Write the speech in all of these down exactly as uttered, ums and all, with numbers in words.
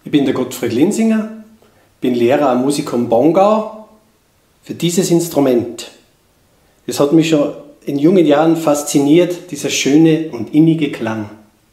Ich bin der Gottfried Linsinger, bin Lehrer am Musikum Bongau für dieses Instrument. Es hat mich schon in jungen Jahren fasziniert, dieser schöne und innige Klang.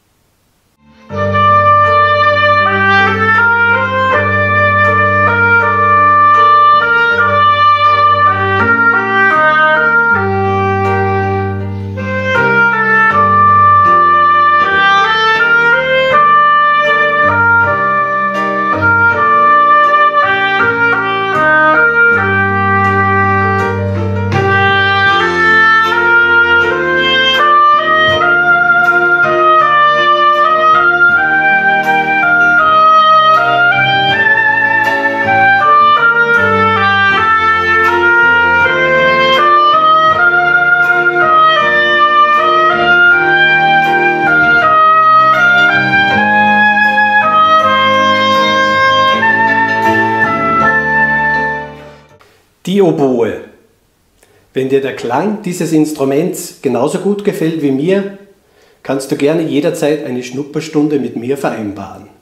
Die Oboe. Wenn dir der Klang dieses Instruments genauso gut gefällt wie mir, kannst du gerne jederzeit eine Schnupperstunde mit mir vereinbaren.